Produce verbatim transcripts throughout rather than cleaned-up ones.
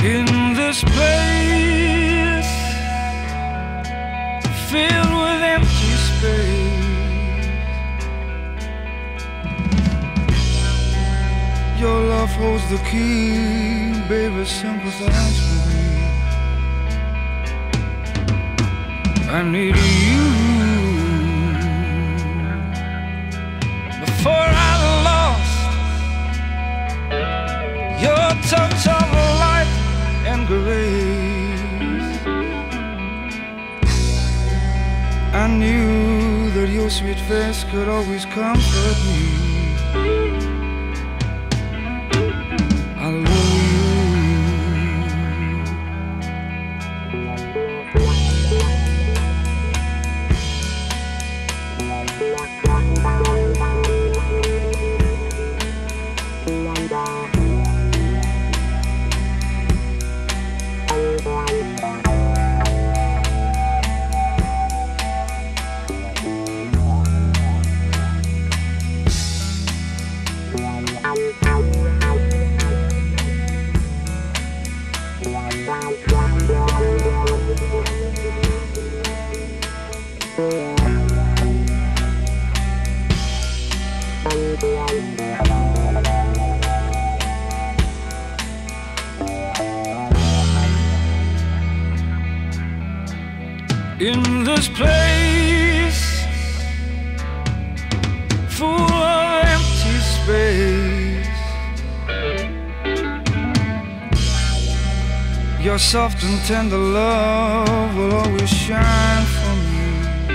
In this place filled with empty space, your love holds the key, baby, sympathize with me. I need you before I lost your touch of light and grace. I knew that your sweet face could always comfort me. I love you. In this place full of empty space, your soft and tender love will always shine for me.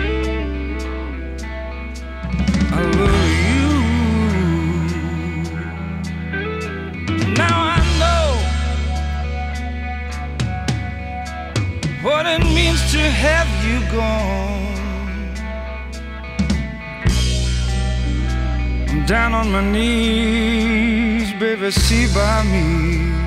I love you. Now I know what it means to have you gone. I'm down on my knees, baby, see by me.